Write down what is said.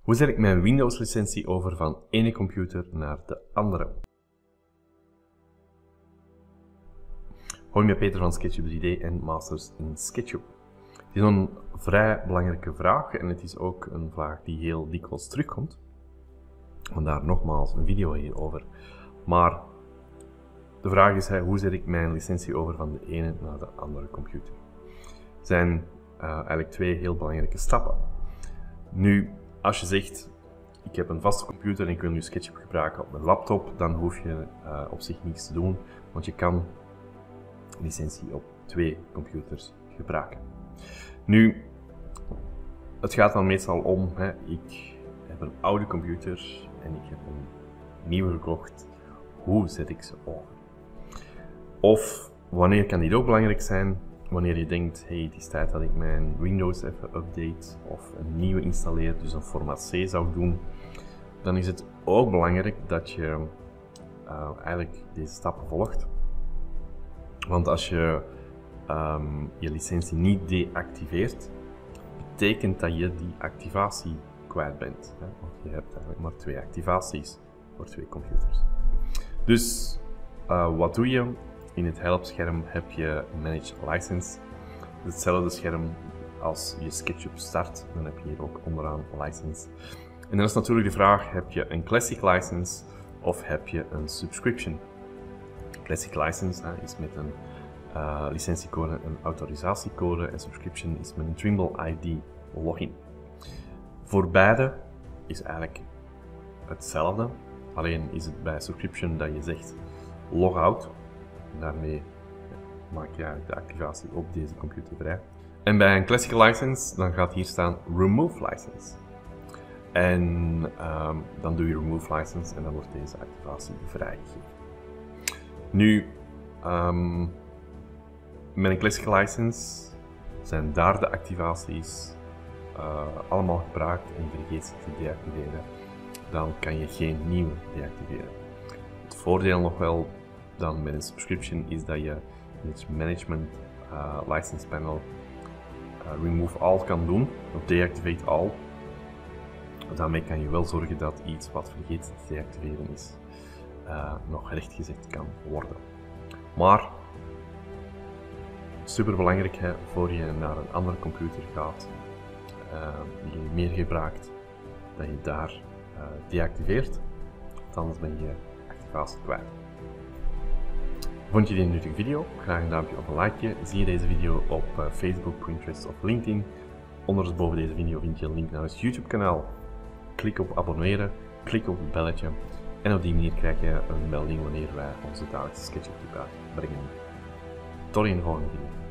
Hoe zet ik mijn Windows-licentie over van ene computer naar de andere? Hoi, met Peter van SketchUp 3D en Masters in SketchUp. Het is een vrij belangrijke vraag en het is ook een vraag die heel dikwijls terugkomt. Vandaar nogmaals een video hierover. Maar de vraag is, hoe zet ik mijn licentie over van de ene naar de andere computer? Er zijn eigenlijk twee heel belangrijke stappen. Nu, als je zegt, ik heb een vaste computer en ik wil nu SketchUp gebruiken op mijn laptop, dan hoef je op zich niets te doen, want je kan licentie op twee computers gebruiken. Nu, het gaat dan meestal om, ik heb een oude computer en ik heb een nieuwe gekocht. Hoe zet ik ze over? Of, wanneer kan dit ook belangrijk zijn? Wanneer je denkt, hey, het is tijd dat ik mijn Windows even update of een nieuwe installeer, dus een formaat C zou doen, dan is het ook belangrijk dat je eigenlijk deze stappen volgt. Want als je je licentie niet deactiveert, betekent dat je die activatie kwijt bent. Want je hebt eigenlijk maar twee activaties voor twee computers. Dus wat doe je? In het helpscherm heb je Manage License. Hetzelfde scherm als je SketchUp start, dan heb je hier ook onderaan License. En dan is natuurlijk de vraag, heb je een Classic License of heb je een Subscription? Classic License is met een licentiecode, een autorisatiecode, en Subscription is met een Trimble ID login. Voor beide is eigenlijk hetzelfde, alleen is het bij Subscription dat je zegt logout. Daarmee maak je de activatie op deze computer vrij. En bij een Classic License, dan gaat hier staan Remove License. En dan doe je Remove License en dan wordt deze activatie vrijgegeven. Nu, met een Classic License zijn daar de activaties allemaal gebruikt en je vergeet ze te deactiveren. Dan kan je geen nieuwe deactiveren. Het voordeel nog wel dan met een subscription is dat je in het Management License Panel Remove All kan doen, of Deactivate All. Daarmee kan je wel zorgen dat iets wat vergeten te deactiveren is, nog rechtgezet kan worden. Maar, super belangrijk voor je naar een andere computer gaat, die je meer gebruikt, dat je daar deactiveert, want anders ben je activatie kwijt. Vond je dit een nuttige video? Graag een duimpje of een likeje. Zie je deze video op Facebook, Pinterest of LinkedIn. Onderboven deze video vind je een link naar het YouTube kanaal. Klik op abonneren, klik op het belletje en op die manier krijg je een melding wanneer wij onze dagelijkse SketchUp uitbrengen. Tot in de volgende video.